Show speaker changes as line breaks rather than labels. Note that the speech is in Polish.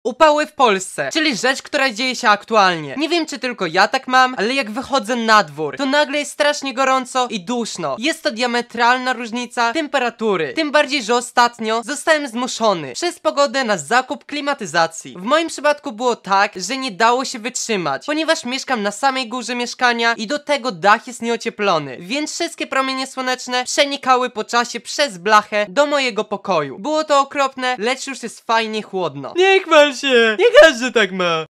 Upały w Polsce, czyli rzecz, która dzieje się aktualnie. Nie wiem, czy tylko ja tak mam, ale jak wychodzę na dwór, to nagle jest strasznie gorąco i duszno. Jest to diametralna różnica temperatury. Tym bardziej, że ostatnio zostałem zmuszony przez pogodę na zakup klimatyzacji. W moim przypadku było tak, że nie dało się wytrzymać, ponieważ mieszkam na samej górze mieszkania i do tego dach jest nieocieplony, więc wszystkie promienie słoneczne przenikały po czasie przez blachę do mojego pokoju. Było to okropne, lecz już jest fajnie chłodno. Nie chwal się, nie każdy tak ma.